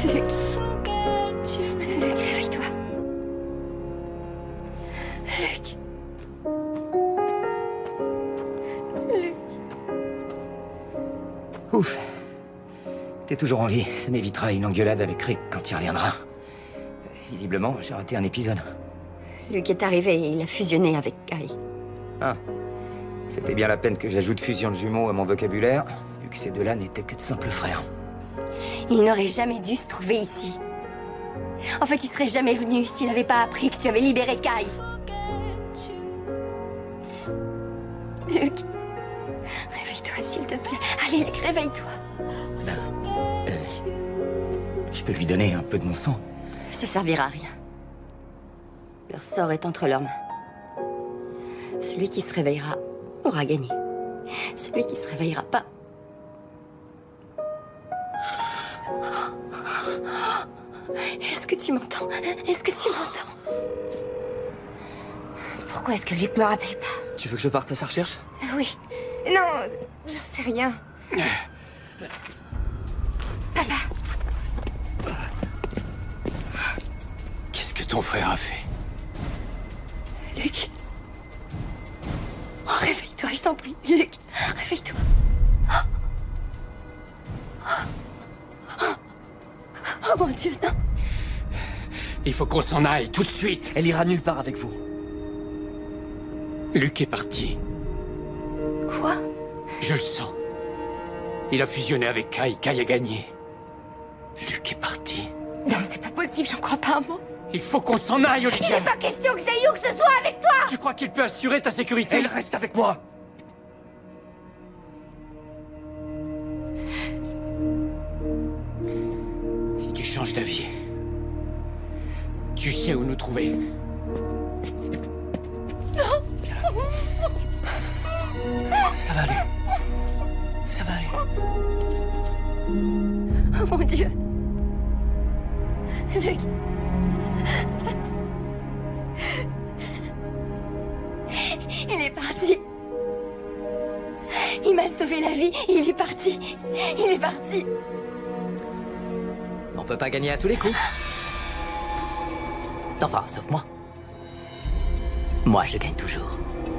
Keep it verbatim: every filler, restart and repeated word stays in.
Luc. Luc, réveille-toi. Luc. Luc. Ouf. T'es toujours en vie. Ça m'évitera une engueulade avec Rick quand il reviendra. Visiblement, j'ai raté un épisode. Luc est arrivé et il a fusionné avec Kai. Ah. C'était bien la peine que j'ajoute fusion de jumeaux à mon vocabulaire, vu que ces deux-là n'étaient que de simples frères. Il n'aurait jamais dû se trouver ici. En fait, il serait jamais venu s'il n'avait pas appris que tu avais libéré Kai. Luc, réveille-toi, s'il te plaît. Allez, Luc, réveille-toi. Ben, euh, je peux lui donner un peu de mon sang. Ça servira à rien. Leur sort est entre leurs mains. Celui qui se réveillera aura gagné. Celui qui se réveillera pas... Est-ce que tu m'entends? Est-ce que tu m'entends? Pourquoi est-ce que Luc me rappelle pas? Tu veux que je parte à sa recherche? Oui. Non, j'en sais rien. Papa. Qu'est-ce que ton frère a fait? Luc. Oh, réveille-toi, je t'en prie. Luc, réveille-toi. Oh mon Dieu, non. Il faut qu'on s'en aille, tout de suite. Elle ira nulle part avec vous. Luc est parti. Quoi? Je le sens. Il a fusionné avec Kai, Kai a gagné. Luc est parti. Non, c'est pas possible, j'en crois pas un mot. Il faut qu'on s'en aille, Olivia. Il n'est pas question que j'aille où que ce soit avec toi. Tu crois qu'il peut assurer ta sécurité? Elle reste avec moi. Si tu changes d'avis, tu sais où nous trouver. Non. Ça va aller. Ça va aller. Oh mon Dieu. Luc. Il est parti. Il m'a sauvé la vie. Il est parti. Il est parti. On peut pas gagner à tous les coups. Enfin, sauf moi. Moi, je gagne toujours.